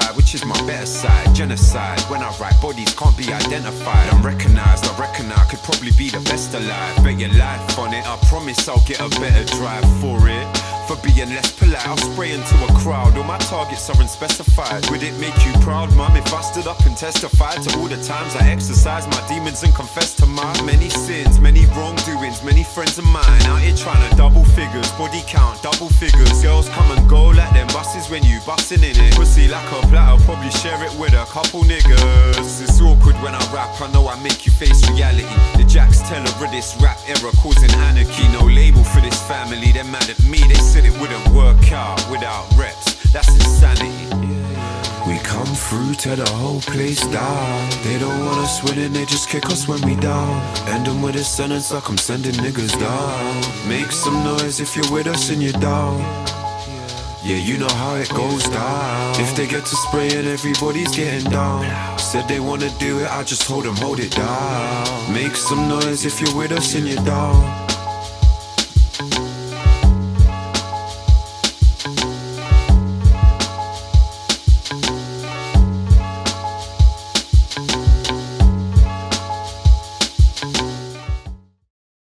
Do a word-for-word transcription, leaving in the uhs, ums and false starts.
side, which is my better side. Genocide, when I write, bodies can't be identified. I'm recognised, I reckon I could probably be the best alive. Bet your life on it, I promise I'll get a better drive for it. For being less polite, I'll spray into a crowd. All my targets are unspecified. Would it make you proud, mum, if I stood up and testified to all the times I exercised my demons and confessed to my many sins, many wrongdoings, many friends of mine out here trying to double figures, body count, double figures. Girls come and go like them buses when you bustin' in it. Pussy like a platter, probably share it with a couple niggas. It's awkward when I rap, I know I make you face reality. The Jacks tell her of this rap era causing anarchy. No label for this family, they're mad at me. They said it wouldn't work out without reps, that's insanity. We come through, tear the whole place down. They don't want us winning, they just kick us when we down. End them with a sentence like I'm sending niggas down. Make some noise if you're with us and you're down. Yeah, you know how it goes down. If they get to spraying, everybody's getting down. Said they wanna do it, I just told them hold it down. Make some noise if you're with us and you're down.